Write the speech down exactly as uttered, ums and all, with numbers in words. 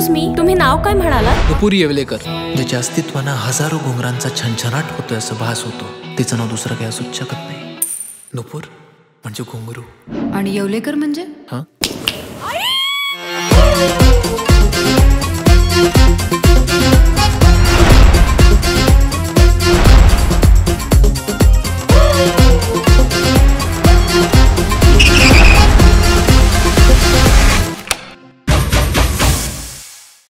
Excuse me, तुम्ही नाव काय म्हणाला? नुपूर येवलेकर. ज्याच्या अस्तित्वानं हजारो घुंगरांचा छनछनाट होतोय असं भास होतो. तिचं नाव दुसरं काही असूच शकत नाही. नुपूर म्हणजे घुंगरू. आणि येवलेकर म्हणजे